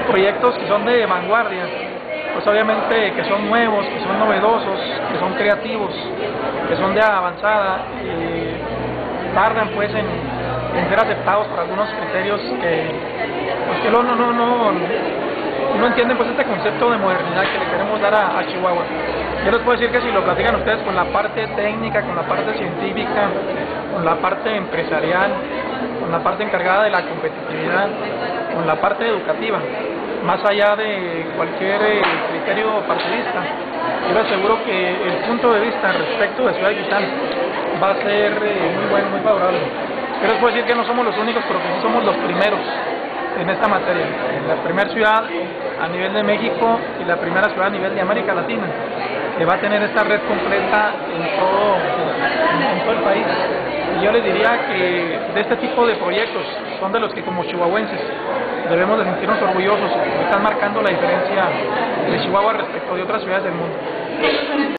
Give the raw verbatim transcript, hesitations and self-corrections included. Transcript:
proyectos que son de vanguardia, pues obviamente que son nuevos, que son novedosos, que son creativos, que son de avanzada, y tardan pues en, en ser aceptados por algunos criterios que, pues, que no, no, no, no, no entienden pues este concepto de modernidad que le queremos dar a, a Chihuahua. Yo les puedo decir que si lo platican ustedes con la parte técnica, con la parte científica, con la parte empresarial, con la parte encargada de la competitividad, con la parte educativa, más allá de cualquier eh, criterio partidista, yo les aseguro que el punto de vista respecto de Ciudad Digital va a ser eh, muy bueno, muy favorable. Yo les puedo decir que no somos los únicos, pero que sí somos los primeros en esta materia. La primera ciudad a nivel de México y la primera ciudad a nivel de América Latina que va a tener esta red completa en todo, en todo el país. Y yo les diría que de este tipo de proyectos son de los que como chihuahuenses debemos de sentirnos orgullosos, porque están marcando la diferencia de Chihuahua respecto de otras ciudades del mundo.